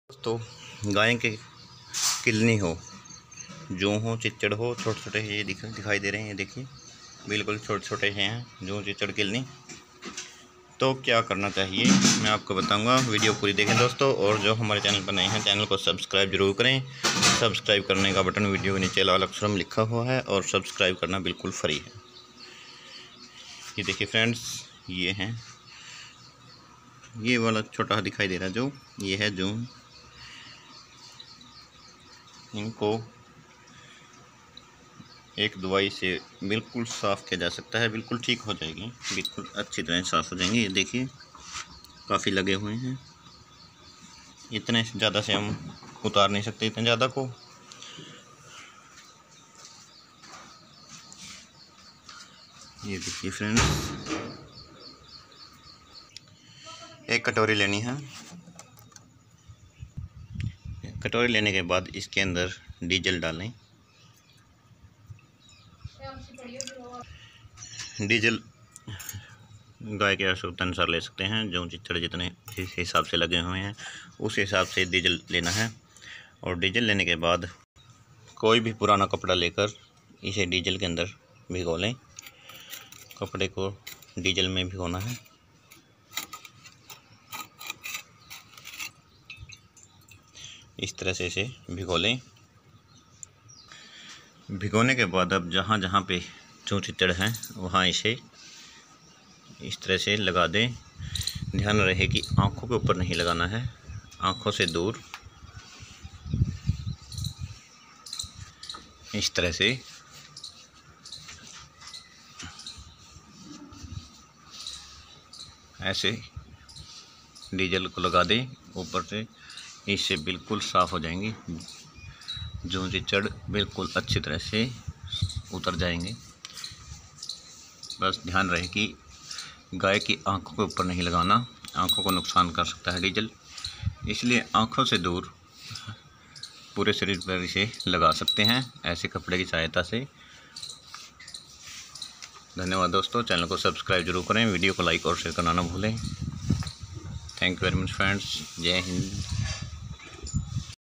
तो गाय के किलनी हो, जूं हो, चिच्चड़ हो, छोटे छोटे ये दिखाई दे रहे हैं। ये देखिए बिल्कुल छोटे छोटे हैं जूं, चिच्चड़, किलनी। तो क्या करना चाहिए मैं आपको बताऊंगा, वीडियो पूरी देखें दोस्तों। और जो हमारे चैनल पर नए हैं, चैनल को सब्सक्राइब जरूर करें। सब्सक्राइब करने का बटन वीडियो के नीचे लाल अक्षर में लिखा हुआ है और सब्सक्राइब करना बिल्कुल फ्री है। ये देखिए फ्रेंड्स, ये हैं, ये वाला छोटा दिखाई दे रहा है जो, ये है जूं। इनको एक दवाई से बिल्कुल साफ़ किया जा सकता है, बिल्कुल ठीक हो जाएगी, बिल्कुल अच्छी तरह साफ़ हो जाएंगे। ये देखिए काफ़ी लगे हुए हैं, इतने ज़्यादा से हम उतार नहीं सकते, इतने ज़्यादा को। ये देखिए फ्रेंड्स, एक कटोरी लेनी है। कटोरी लेने के बाद इसके अंदर डीजल डालें। डीजल गाय के आवश्यकता अनुसार ले सकते हैं, जो चिच्चड़ जितने जिस हिसाब से लगे हुए हैं उस हिसाब से डीजल लेना है। और डीजल लेने के बाद कोई भी पुराना कपड़ा लेकर इसे डीजल के अंदर भिगो लें। कपड़े को डीजल में भिगोना है। इस तरह से इसे भिगो लें। भिगोने के बाद अब जहाँ जहाँ पे जूं चिच्चड़ हैं वहाँ इसे इस तरह से लगा दें। ध्यान रहे कि आँखों के ऊपर नहीं लगाना है, आँखों से दूर, इस तरह से। ऐसे डीजल को लगा दें ऊपर से, इससे बिल्कुल साफ़ हो जाएंगी जूं चिच्चड़, बिल्कुल अच्छी तरह से उतर जाएंगे। बस ध्यान रहे कि गाय की आंखों के ऊपर नहीं लगाना, आंखों को नुकसान कर सकता है डीजल, इसलिए आंखों से दूर पूरे शरीर पर इसे लगा सकते हैं ऐसे कपड़े की सहायता से। धन्यवाद दोस्तों, चैनल को सब्सक्राइब जरूर करें, वीडियो को लाइक और शेयर करना ना भूलें। Thank you very much friends, जय हिंद।